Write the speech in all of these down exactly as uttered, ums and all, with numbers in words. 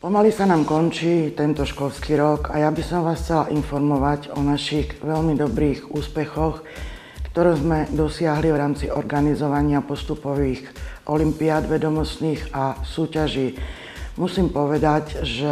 Pomaly sa nám končí tento školský rok a ja by som vás chcela informovať o našich veľmi dobrých úspechoch, ktoré sme dosiahli v rámci organizovania postupových olympiád vedomostných a súťaží. Musím povedať, že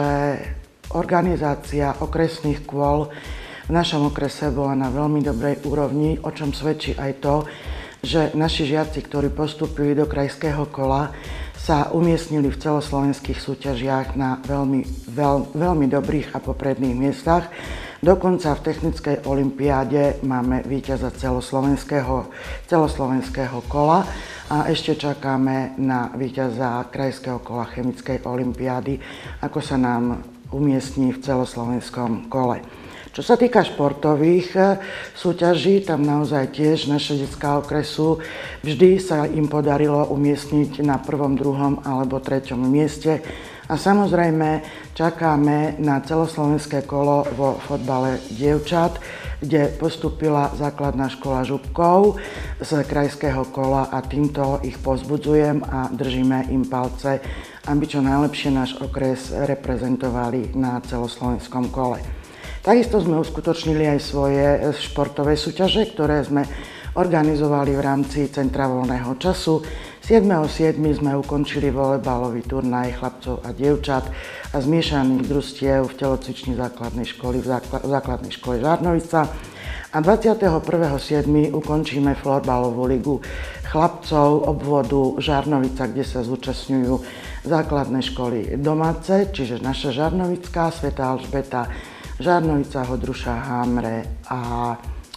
organizácia okresných kôl v našom okrese bola na veľmi dobrej úrovni, o čom svedčí aj to, že naši žiaci, ktorí postupili do krajského kola, sa umiestnili v celoslovenských súťažiach na veľmi, veľ, veľmi dobrých a popredných miestach. Dokonca v technickej olympiáde máme víťaza celoslovenského, celoslovenského kola a ešte čakáme na víťaza krajského kola chemickej olympiády, ako sa nám umiestní v celoslovenskom kole. Čo sa týka športových súťaží, tam naozaj tiež naše detská okresu vždy sa im podarilo umiestniť na prvom, druhom alebo treťom mieste. A samozrejme čakáme na celoslovenské kolo vo fotbale dievčat, kde postúpila základná škola Župkov z krajského kola a týmto ich povzbudzujem a držíme im palce, aby čo najlepšie náš okres reprezentovali na celoslovenskom kole. Takisto sme uskutočnili aj svoje športové súťaže, ktoré sme organizovali v rámci Centra voľného času. siedmeho siedmeho sme ukončili volejbalový turnaj chlapcov a dievčat a zmiešaných družstiev v telocvični základnej školy v základnej škole Žarnovica. A dvadsiateho prvého siedmeho ukončíme florbalovú ligu chlapcov obvodu Žarnovica, kde sa zúčastňujú základné školy domáce, čiže naša Žarnovická, Svätá Alžbeta, Žarnovica, Hodruša, Hamre a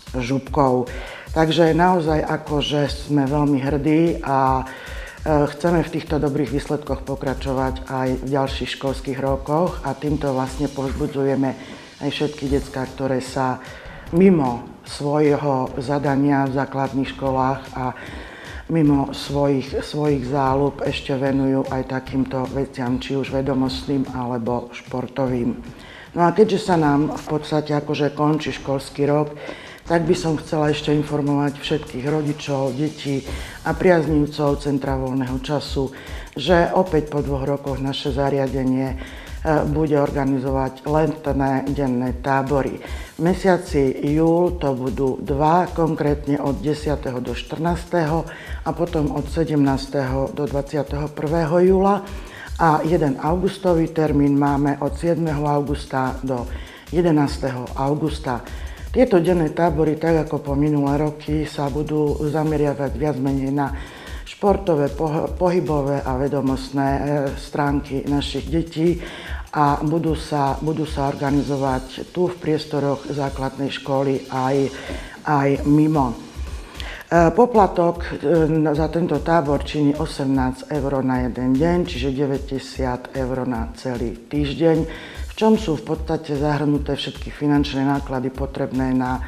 Župkov. Takže naozaj akože sme veľmi hrdí a chceme v týchto dobrých výsledkoch pokračovať aj v ďalších školských rokoch a týmto vlastne povzbudzujeme aj všetky decká, ktoré sa mimo svojho zadania v základných školách a mimo svojich, svojich záľub ešte venujú aj takýmto veciam, či už vedomostným alebo športovým. No a keďže sa nám v podstate akože končí školský rok, tak by som chcela ešte informovať všetkých rodičov, detí a priaznivcov Centra voľného času, že opäť po dvoch rokoch naše zariadenie bude organizovať letné denné tábory. V mesiaci júl to budú dva, konkrétne od desiateho do štrnásteho a potom od sedemnásteho do dvadsiateho prvého júla. A jeden augustový termín máme od siedmeho augusta do jedenásteho augusta. Tieto denné tábory, tak ako po minulé roky, sa budú zameriavať viac menej na športové, pohybové a vedomostné stránky našich detí a budú sa, budú sa organizovať tu v priestoroch základnej školy aj, aj mimo. Poplatok za tento tábor činí osemnásť eur na jeden deň, čiže deväťdesiat eur na celý týždeň, v čom sú v podstate zahrnuté všetky finančné náklady potrebné na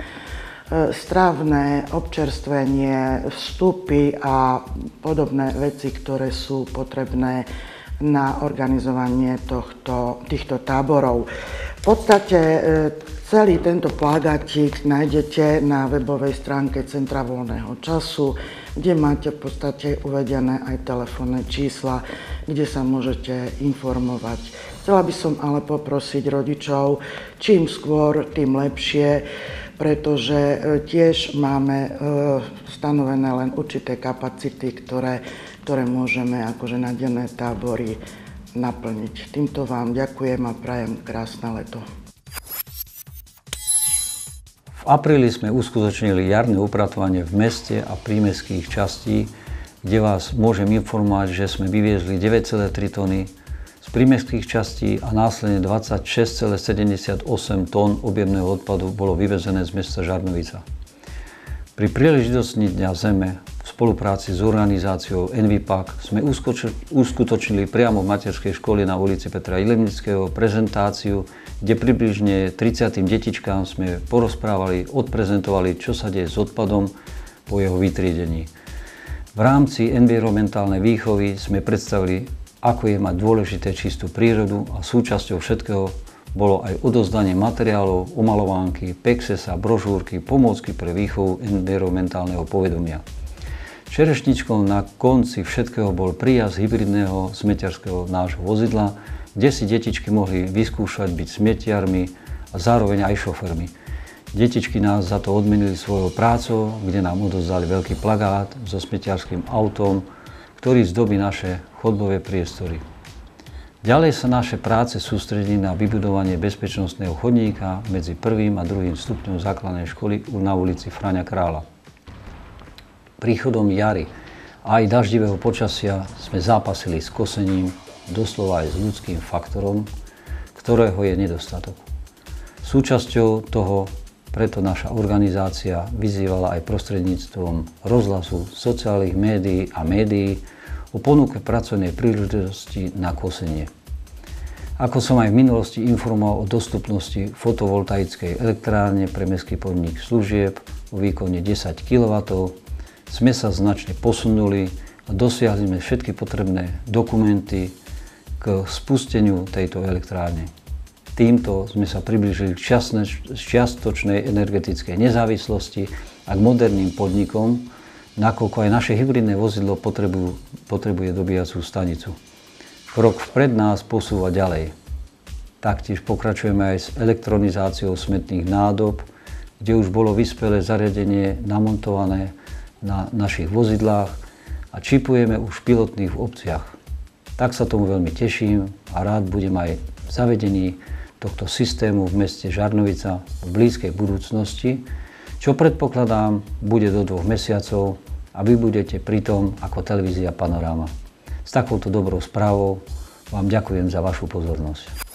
strávne, občerstvenie, vstupy a podobné veci, ktoré sú potrebné na organizovanie tohto, týchto táborov. V podstate celý tento plagátik nájdete na webovej stránke Centra voľného času, kde máte v podstate uvedené aj telefónne čísla, kde sa môžete informovať. Chcela by som ale poprosiť rodičov, čím skôr, tým lepšie, pretože tiež máme stanovené len určité kapacity, ktoré, ktoré môžeme akože na denné tábory naplniť. Týmto vám ďakujem a prajem krásne leto. V apríli sme uskutočnili jarné upratovanie v meste a prímestských častí, kde vás môžem informovať, že sme vyviezli deväť celé tri tony z prímestských častí a následne dvadsaťšesť celé sedemdesiatosem tón objemného odpadu bolo vyvezené z mesta Žarnovica. Pri príležitosti Dňa Zeme v spolupráci s organizáciou Envipak sme uskutočnili priamo v materskej škole na ulici Petra Ilemnického prezentáciu, kde približne tridsiatim detičkám sme porozprávali, odprezentovali, čo sa deje s odpadom po jeho vytriedení. V rámci environmentálnej výchovy sme predstavili, ako je mať dôležité čistú prírodu a súčasťou všetkého bolo aj odozdanie materiálov, omalovánky, pexesa, brožúrky, pomôcky pre výchovu environmentálneho povedomia. Čerešničkou na konci všetkého bol príjazd hybridného smetiarského nášho vozidla, kde si detičky mohli vyskúšať byť smetiarmi a zároveň aj šofermi. Detičky nás za to odmenili svojou prácou, kde nám odozdali veľký plagát so smetiarským autom, ktorý zdobí naše chodbové priestory. Ďalej sa naše práce sústredí na vybudovanie bezpečnostného chodníka medzi prvým a druhým stupňom základnej školy na ulici Fráňa Kráľa. Príchodom jary a aj daždivého počasia sme zápasili s kosením, doslova aj s ľudským faktorom, ktorého je nedostatok. Súčasťou toho preto naša organizácia vyzývala aj prostredníctvom rozhlasu, sociálnych médií a médií o ponuke pracovnej príležitosti na kosenie. Ako som aj v minulosti informoval o dostupnosti fotovoltaickej elektrárne pre mestský podnik služieb o výkone desať kilowattov, sme sa značne posunuli a dosiahli sme všetky potrebné dokumenty k spusteniu tejto elektrárne. Týmto sme sa priblížili k čiastočnej energetickej nezávislosti a k moderným podnikom, nakoľko aj naše hybridné vozidlo potrebujú, potrebuje dobíjacú stanicu. Krok vpred nás posúva ďalej. Taktiež pokračujeme aj s elektronizáciou smetných nádob, kde už bolo vyspelé zariadenie namontované na našich vozidlách a čipujeme už v pilotných obciach. Tak sa tomu veľmi teším a rád budem aj v zavedení tohto systému v meste Žarnovica v blízkej budúcnosti, čo predpokladám bude do dvoch mesiacov a vy budete pritom ako televízia Panoráma. S takouto dobrou správou vám ďakujem za vašu pozornosť.